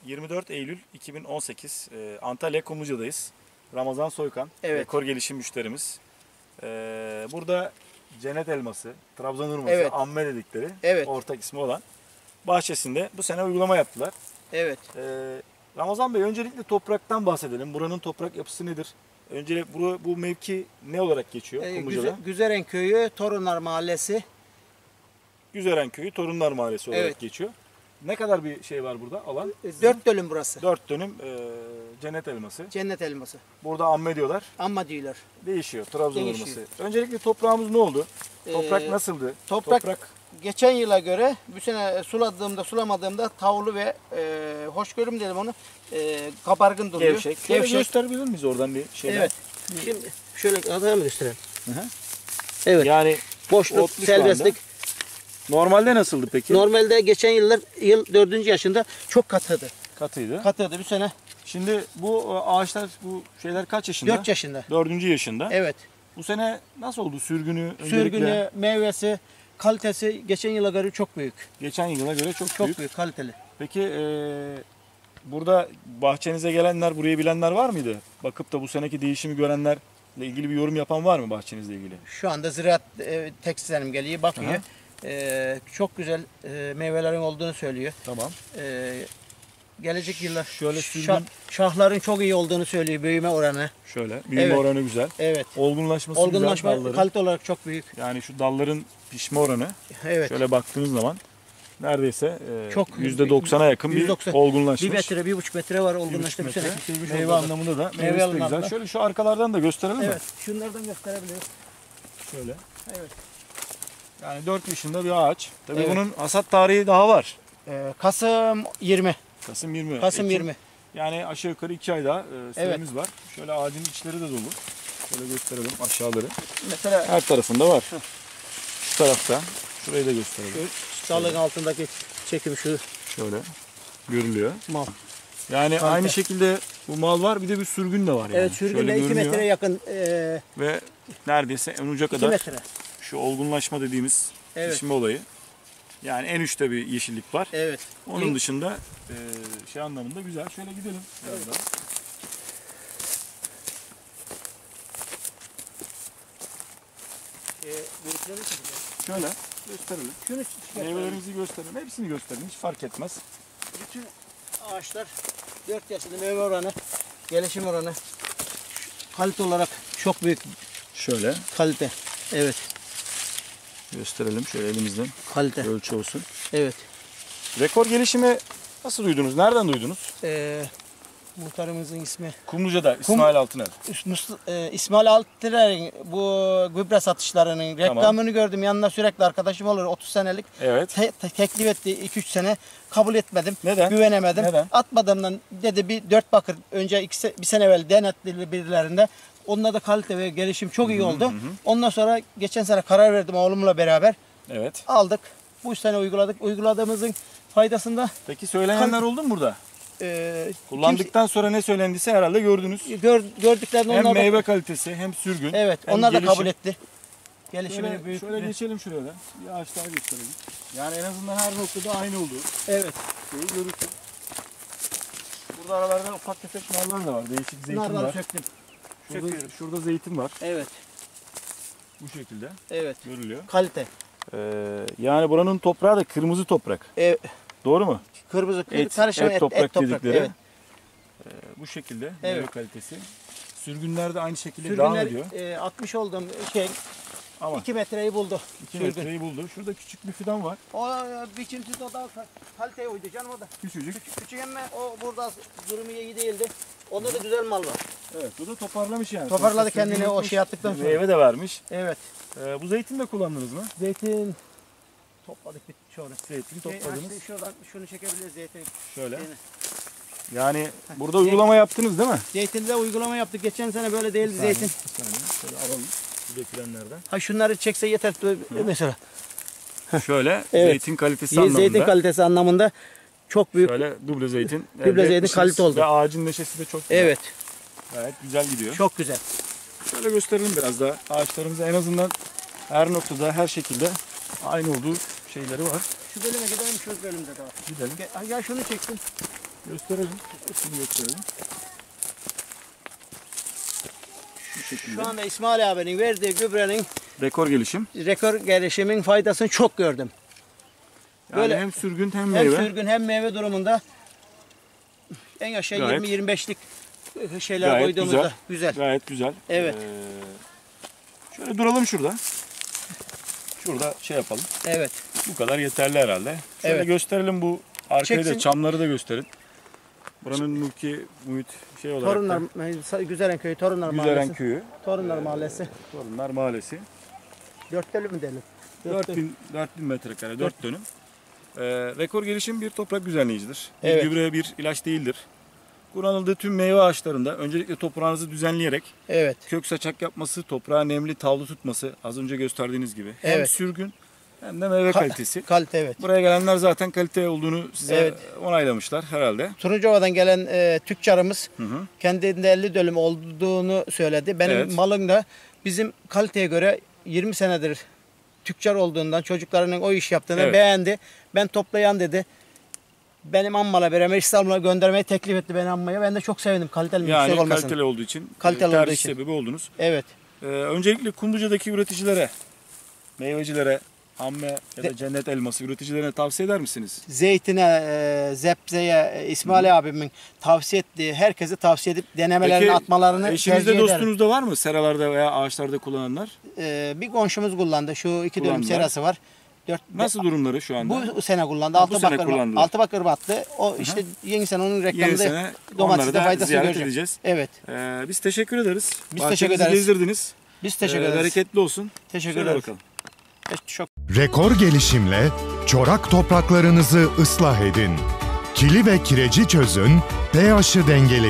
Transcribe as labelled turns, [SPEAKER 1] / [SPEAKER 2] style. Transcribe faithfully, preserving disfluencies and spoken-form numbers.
[SPEAKER 1] yirmi dört Eylül iki bin on sekiz e, Antalya Kumluca'dayız. Ramazan Soykan,
[SPEAKER 2] Evet.
[SPEAKER 1] rekor gelişim müşterimiz. E, burada cennet elması, Trabzon hurması,
[SPEAKER 2] Evet.
[SPEAKER 1] amme dedikleri
[SPEAKER 2] Evet.
[SPEAKER 1] ortak ismi olan bahçesinde bu sene uygulama yaptılar.
[SPEAKER 2] Evet.
[SPEAKER 1] E, Ramazan Bey, öncelikle topraktan bahsedelim. Buranın toprak yapısı nedir? Öncelikle bu, bu mevki ne olarak geçiyor
[SPEAKER 2] Ee,
[SPEAKER 1] Kumluca'da?
[SPEAKER 2] Güze- Güzeren Köyü, Torunlar Mahallesi.
[SPEAKER 1] Güzeren Köyü, Torunlar Mahallesi olarak
[SPEAKER 2] Evet.
[SPEAKER 1] geçiyor. Ne kadar bir şey var burada alan?
[SPEAKER 2] Dört dönüm burası.
[SPEAKER 1] Dört dönüm e, cennet elması.
[SPEAKER 2] Cennet elması.
[SPEAKER 1] Burada amme diyorlar.
[SPEAKER 2] Amma diyorlar.
[SPEAKER 1] Değişiyor. Trabzon
[SPEAKER 2] Değişiyor.
[SPEAKER 1] hurması. Öncelikle toprağımız ne oldu? Toprak
[SPEAKER 2] Ee,
[SPEAKER 1] nasıldı?
[SPEAKER 2] Toprak, geçen yıla göre bu sene suladığımda sulamadığımda tavlu ve e, hoşgörüm dedim onu. E, kabargın duruyor.
[SPEAKER 1] Gevşek. Şöyle
[SPEAKER 2] Gevşek.
[SPEAKER 1] gösterebilir miyiz oradan bir şeyler?
[SPEAKER 2] Evet. Şimdi şöyle adamı gösterelim.
[SPEAKER 1] Hı hı.
[SPEAKER 2] Evet.
[SPEAKER 1] Yani
[SPEAKER 2] Boşluk,
[SPEAKER 1] otlu şu
[SPEAKER 2] serbestlik.
[SPEAKER 1] normalde nasıldı peki?
[SPEAKER 2] Normalde geçen yıllar yıl dördüncü yaşında çok katıydı.
[SPEAKER 1] Katıydı.
[SPEAKER 2] Katıydı bu sene
[SPEAKER 1] Şimdi bu e, ağaçlar, bu şeyler kaç yaşında?
[SPEAKER 2] dört yaşında.
[SPEAKER 1] Dördüncü yaşında.
[SPEAKER 2] Evet.
[SPEAKER 1] Bu sene nasıl oldu sürgünü? Öncelikle
[SPEAKER 2] Sürgünü, meyvesi, kalitesi geçen yıla göre çok büyük.
[SPEAKER 1] geçen yıla göre çok,
[SPEAKER 2] Çok
[SPEAKER 1] büyük.
[SPEAKER 2] büyük, kaliteli.
[SPEAKER 1] Peki e, burada bahçenize gelenler, burayı bilenler var mıydı? Bakıp da bu seneki değişimi görenlerle ilgili bir yorum yapan var mı bahçenizle ilgili?
[SPEAKER 2] Şu anda ziraat e, tekstilcilerim geliyor, bakıyor.
[SPEAKER 1] Aha.
[SPEAKER 2] E, çok güzel e, meyvelerin olduğunu söylüyor.
[SPEAKER 1] Tamam.
[SPEAKER 2] E, gelecek yıllar
[SPEAKER 1] Şöyle
[SPEAKER 2] şah-
[SPEAKER 1] sürgün-
[SPEAKER 2] şahların çok iyi olduğunu söylüyor, büyüme oranı.
[SPEAKER 1] Şöyle. Büyüme
[SPEAKER 2] Evet.
[SPEAKER 1] oranı güzel.
[SPEAKER 2] Evet.
[SPEAKER 1] Olgunlaşması
[SPEAKER 2] Olgunlaşma
[SPEAKER 1] güzel dalların.
[SPEAKER 2] kalite olarak çok büyük.
[SPEAKER 1] Yani şu dalların pişme oranı
[SPEAKER 2] Evet.
[SPEAKER 1] şöyle baktığınız zaman neredeyse e,
[SPEAKER 2] Çok-
[SPEAKER 1] yüzde doksana yakın
[SPEAKER 2] yüzde
[SPEAKER 1] bir
[SPEAKER 2] doksan.
[SPEAKER 1] olgunlaşmış.
[SPEAKER 2] Bir metre, bir buçuk metre var
[SPEAKER 1] Bir
[SPEAKER 2] olgunlaştı bu
[SPEAKER 1] buçuk
[SPEAKER 2] sene.
[SPEAKER 1] metre.
[SPEAKER 2] Sürmüş
[SPEAKER 1] Meyve
[SPEAKER 2] oldu.
[SPEAKER 1] anlamında da
[SPEAKER 2] Meyve
[SPEAKER 1] meyvesi de güzel.
[SPEAKER 2] anlamında.
[SPEAKER 1] Şöyle şu arkalardan da gösterelim mi?
[SPEAKER 2] Evet. Şunlardan gösterebiliriz.
[SPEAKER 1] Şöyle.
[SPEAKER 2] Evet.
[SPEAKER 1] Yani dört yaşında bir ağaç. Tabii
[SPEAKER 2] Evet.
[SPEAKER 1] bunun hasat tarihi daha var.
[SPEAKER 2] E, Kasım yirmi.
[SPEAKER 1] Kasım yirmi.
[SPEAKER 2] Kasım
[SPEAKER 1] Ekim.
[SPEAKER 2] yirmi.
[SPEAKER 1] Yani aşağı yukarı iki ay daha e, süremiz var. Şöyle ağacın içleri de dolu. Şöyle gösterelim aşağıları.
[SPEAKER 2] Mesela
[SPEAKER 1] Her tarafında var. Şu tarafta. Şurayı da gösterelim.
[SPEAKER 2] şu dalın altındaki çekim şu
[SPEAKER 1] Şöyle görülüyor.
[SPEAKER 2] mal.
[SPEAKER 1] Yani
[SPEAKER 2] Kalite.
[SPEAKER 1] aynı şekilde bu mal var, bir de bir sürgün de var yani.
[SPEAKER 2] Evet, sürgünde
[SPEAKER 1] Şöyle
[SPEAKER 2] iki
[SPEAKER 1] görünüyor.
[SPEAKER 2] metreye yakın. E,
[SPEAKER 1] Ve neredeyse en uca
[SPEAKER 2] iki
[SPEAKER 1] kadar
[SPEAKER 2] metre.
[SPEAKER 1] şu olgunlaşma dediğimiz
[SPEAKER 2] Evet.
[SPEAKER 1] pişme olayı. Yani en uçta bir yeşillik var.
[SPEAKER 2] Evet.
[SPEAKER 1] Onun
[SPEAKER 2] İlk-
[SPEAKER 1] dışında e, şey anlamında güzel. Şöyle gidelim biraz
[SPEAKER 2] Evet.
[SPEAKER 1] daha.
[SPEAKER 2] E, büyükleri çekeceğiz.
[SPEAKER 1] Şöyle gösterelim.
[SPEAKER 2] Şunu çıkartalım.
[SPEAKER 1] Meyvelerimizi gösterelim. Hepsini gösterin. Hiç fark etmez.
[SPEAKER 2] Bütün ağaçlar dört yaşında meyve oranı, gelişim oranı kalite olarak çok büyük
[SPEAKER 1] Şöyle
[SPEAKER 2] kalite. Evet,
[SPEAKER 1] gösterelim. Şöyle elimizden
[SPEAKER 2] kalite.
[SPEAKER 1] ölçü olsun.
[SPEAKER 2] Evet.
[SPEAKER 1] Rekor gelişimi nasıl duydunuz? Nereden duydunuz?
[SPEAKER 2] Ee, muhtarımızın ismi
[SPEAKER 1] Kumluca'da İsmail Altıner.
[SPEAKER 2] Mus- e, İsmail Altırer'in bu gübre satışlarının reklamını gördüm. Yanına sürekli arkadaşım olur otuz senelik.
[SPEAKER 1] Evet.
[SPEAKER 2] Te- te- teklif etti iki üç sene. Kabul etmedim.
[SPEAKER 1] Neden?
[SPEAKER 2] Güvenemedim.
[SPEAKER 1] Neden?
[SPEAKER 2] Atmadığımdan dedi bir dört bakır önce iki, se- bir sene evvel denetledi birilerinde. Onunla da kalite ve gelişim çok iyi oldu. Ondan sonra geçen sene karar verdim oğlumla beraber.
[SPEAKER 1] Evet.
[SPEAKER 2] Aldık. Bu sene uyguladık. Uyguladığımızın faydasında
[SPEAKER 1] Peki söyleyenler oldu mu burada?
[SPEAKER 2] e,
[SPEAKER 1] Kullandıktan sonra ne söylendiyse herhalde gördünüz.
[SPEAKER 2] kimse- gör, gördüklerini
[SPEAKER 1] Hem
[SPEAKER 2] onlar da,
[SPEAKER 1] meyve kalitesi hem sürgün.
[SPEAKER 2] evet,
[SPEAKER 1] hem
[SPEAKER 2] onlar da
[SPEAKER 1] gelişim.
[SPEAKER 2] kabul etti. Gelişimini
[SPEAKER 1] Şöyle,
[SPEAKER 2] büyük.
[SPEAKER 1] şöyle geçelim şuraya da. Bir ağaç daha gösterelim. Yani en azından her noktada aynı olduğu
[SPEAKER 2] Evet.
[SPEAKER 1] şeyi görürsün. Burada aralarda ufak tefek narlar da var. Değişik zeytin
[SPEAKER 2] Narları
[SPEAKER 1] var.
[SPEAKER 2] söktüm.
[SPEAKER 1] Şurada,
[SPEAKER 2] söküyorum.
[SPEAKER 1] şurada zeytin var.
[SPEAKER 2] Evet.
[SPEAKER 1] Bu şekilde
[SPEAKER 2] Evet.
[SPEAKER 1] görülüyor.
[SPEAKER 2] Kalite.
[SPEAKER 1] Ee, yani buranın toprağı da kırmızı toprak.
[SPEAKER 2] E,
[SPEAKER 1] Doğru mu?
[SPEAKER 2] kırmızı
[SPEAKER 1] Et,
[SPEAKER 2] karışım
[SPEAKER 1] et, toprak dedikleri.
[SPEAKER 2] Evet.
[SPEAKER 1] Ee, bu şekilde
[SPEAKER 2] Evet.
[SPEAKER 1] meyve kalitesi. Sürgünler de aynü şekilde devam ediyor.
[SPEAKER 2] Sürgünler e, atmış olduğum şey
[SPEAKER 1] Ama
[SPEAKER 2] iki metreyi buldu.
[SPEAKER 1] iki
[SPEAKER 2] sürgün.
[SPEAKER 1] metreyi buldu. Şurada küçük bir fidan var.
[SPEAKER 2] O e, biçimsiz o da kaliteye uydu canım o da.
[SPEAKER 1] Küçücük.
[SPEAKER 2] Küçük, küçük ama o burada durumu iyi değildi. Onda da güzel mal var.
[SPEAKER 1] Evet, bu da toparlamış yani.
[SPEAKER 2] Toparladı
[SPEAKER 1] Sonuçta
[SPEAKER 2] kendini
[SPEAKER 1] sürgün
[SPEAKER 2] o
[SPEAKER 1] yutmuş,
[SPEAKER 2] şey yaptıktan sonra.
[SPEAKER 1] Meyve de vermiş.
[SPEAKER 2] Evet.
[SPEAKER 1] Ee, bu zeytin de kullandınız mı?
[SPEAKER 2] Zeytin topladık bir çoğunu.
[SPEAKER 1] Zeytini
[SPEAKER 2] Şey,
[SPEAKER 1] topladınız.
[SPEAKER 2] açtı, şuradan şunu çekebiliriz zeytin.
[SPEAKER 1] Şöyle.
[SPEAKER 2] Şeyini.
[SPEAKER 1] Yani burada uygulama yaptınız değil mi?
[SPEAKER 2] Zeytinde uygulama yaptık. Geçen sene böyle değildi
[SPEAKER 1] Bir saniye,
[SPEAKER 2] zeytin.
[SPEAKER 1] bir saniye. Şöyle alalım bu dökülenlerden.
[SPEAKER 2] Ha şunları çekse yeter mesela.
[SPEAKER 1] Şöyle
[SPEAKER 2] Evet.
[SPEAKER 1] zeytin kalitesi
[SPEAKER 2] Zeytin
[SPEAKER 1] anlamında.
[SPEAKER 2] kalitesi anlamında çok büyük.
[SPEAKER 1] Şöyle duble zeytin.
[SPEAKER 2] Duble
[SPEAKER 1] elde
[SPEAKER 2] zeytin
[SPEAKER 1] etmişiz
[SPEAKER 2] kalite oldu.
[SPEAKER 1] Ve ağacın neşesi de çok güzel.
[SPEAKER 2] Evet.
[SPEAKER 1] Gayet güzel gidiyor.
[SPEAKER 2] Çok güzel.
[SPEAKER 1] Şöyle gösterelim biraz daha. Ağaçlarımızı en azından her noktada, her şekilde aynı olduğu şeyleri var.
[SPEAKER 2] Şu bölüme gidelim, şu bölümde de var.
[SPEAKER 1] Gidelim.
[SPEAKER 2] Ge- Ya şunu çeksin.
[SPEAKER 1] Gösterelim. Şimdi gösterelim. Şu şekilde.
[SPEAKER 2] Şu anda İsmail abinin verdiği gübrenin
[SPEAKER 1] Rekor gelişim.
[SPEAKER 2] rekor gelişimin faydasını çok gördüm.
[SPEAKER 1] Yani
[SPEAKER 2] Böyle
[SPEAKER 1] hem sürgün hem
[SPEAKER 2] hem
[SPEAKER 1] meyve.
[SPEAKER 2] sürgün hem meyve durumunda en aşağı
[SPEAKER 1] Gayet-
[SPEAKER 2] yirmi yirmi beşlik şeyler
[SPEAKER 1] Gayet
[SPEAKER 2] koyduğumuzda
[SPEAKER 1] güzel.
[SPEAKER 2] güzel.
[SPEAKER 1] Gayet güzel.
[SPEAKER 2] Evet.
[SPEAKER 1] Ee, şöyle duralım şurada. Şurada şey yapalım.
[SPEAKER 2] Evet.
[SPEAKER 1] Bu kadar yeterli herhalde. Şöyle
[SPEAKER 2] Evet.
[SPEAKER 1] gösterelim bu arkayı
[SPEAKER 2] Çeksin.
[SPEAKER 1] da, çamları da gösterin. Buranın mülki, muhit şey olarak
[SPEAKER 2] Torunlar
[SPEAKER 1] da
[SPEAKER 2] Güzeren Köyü, Torunlar
[SPEAKER 1] Güzeren
[SPEAKER 2] Mahallesi.
[SPEAKER 1] Köyü,
[SPEAKER 2] Torunlar Mahallesi.
[SPEAKER 1] Torunlar Mahallesi.
[SPEAKER 2] Dört dönüm mü diyelim? Dört
[SPEAKER 1] dört bin, dört bin metrekare, dört dönüm. Ee, rekor gelişim bir toprak düzenleyicidir. Bir
[SPEAKER 2] Evet.
[SPEAKER 1] gübre, bir ilaç değildir. Kullanıldığı tüm meyve ağaçlarında öncelikle toprağınızı düzenleyerek
[SPEAKER 2] Evet.
[SPEAKER 1] kök saçak yapması, toprağı nemli, tavlı tutması az önce gösterdiğiniz gibi. Hem
[SPEAKER 2] Evet.
[SPEAKER 1] sürgün hem de meyve
[SPEAKER 2] Ka-
[SPEAKER 1] kalitesi.
[SPEAKER 2] Kalite evet.
[SPEAKER 1] Buraya gelenler zaten kalite olduğunu size
[SPEAKER 2] Evet.
[SPEAKER 1] onaylamışlar herhalde.
[SPEAKER 2] Turuncuova'dan gelen e, tüccarımız
[SPEAKER 1] Hı hı.
[SPEAKER 2] kendinde elli dönüm olduğunu söyledi. Benim
[SPEAKER 1] Evet.
[SPEAKER 2] malım da bizim kaliteye göre yirmi senedir tüccar olduğundan, çocuklarının o iş yaptığını
[SPEAKER 1] Evet.
[SPEAKER 2] beğendi. Ben toplayan dedi. Benim ammala beraber İstanbul'a göndermeyi teklif etti beni ammaya. Ben de çok sevindim kaliteli mi
[SPEAKER 1] Yani
[SPEAKER 2] yüksek olmasın.
[SPEAKER 1] kaliteli olduğu için
[SPEAKER 2] Kaliteli
[SPEAKER 1] e, tercih
[SPEAKER 2] olduğu için.
[SPEAKER 1] sebebi oldunuz.
[SPEAKER 2] Evet.
[SPEAKER 1] Ee, öncelikle Kumluca'daki üreticilere, meyvecilere, amme ya da
[SPEAKER 2] De-
[SPEAKER 1] cennet elması üreticilerine tavsiye eder misiniz?
[SPEAKER 2] Zeytine, e, zepseye, e, İsmail abimin tavsiye ettiği herkese tavsiye edip denemelerini
[SPEAKER 1] Peki
[SPEAKER 2] atmalarını
[SPEAKER 1] eşinizde
[SPEAKER 2] tercih ederim.
[SPEAKER 1] dostunuzda var mı seralarda veya ağaçlarda kullananlar?
[SPEAKER 2] E, bir komşumuz kullandı. Şu iki dönüm
[SPEAKER 1] Kullandılar.
[SPEAKER 2] serası var. Dört,
[SPEAKER 1] Nasıl durumları şu anda?
[SPEAKER 2] Bu sene kullandı.
[SPEAKER 1] Ha, bu
[SPEAKER 2] Altı
[SPEAKER 1] sene
[SPEAKER 2] bakır,
[SPEAKER 1] kullandılar.
[SPEAKER 2] altı bakır battı. O işte yeni sene onun
[SPEAKER 1] Yeni
[SPEAKER 2] reklamında
[SPEAKER 1] sene onları
[SPEAKER 2] domatesde
[SPEAKER 1] da
[SPEAKER 2] faydasını
[SPEAKER 1] ziyaret
[SPEAKER 2] görecek.
[SPEAKER 1] edeceğiz.
[SPEAKER 2] Evet.
[SPEAKER 1] Ee, biz teşekkür ederiz.
[SPEAKER 2] Biz
[SPEAKER 1] Bahçenizi
[SPEAKER 2] teşekkür ederiz.
[SPEAKER 1] gezdirdiniz.
[SPEAKER 2] Biz teşekkür
[SPEAKER 1] Ee,
[SPEAKER 2] ederiz.
[SPEAKER 1] Bereketli olsun.
[SPEAKER 2] Teşekkür
[SPEAKER 1] Şöyle
[SPEAKER 2] ederiz.
[SPEAKER 1] bakalım.
[SPEAKER 2] Çok
[SPEAKER 3] Rekor gelişimle çorak topraklarınızı ıslah edin. Kili ve kireci çözün, pH'ı dengeleyin.